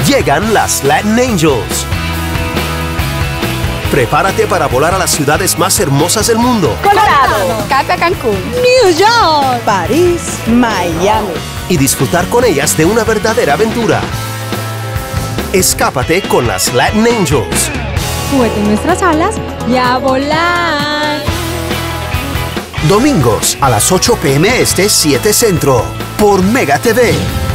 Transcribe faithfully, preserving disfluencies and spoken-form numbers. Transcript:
Llegan las Latin Angels. Prepárate para volar a las ciudades más hermosas del mundo. Colorado, Cape Cancún, New York, París, Miami. Y disfrutar con ellas de una verdadera aventura. Escápate con las Latin Angels. Súbete en nuestras alas y a volar. Domingos a las ocho p m este, siete centro. Por Mega T V.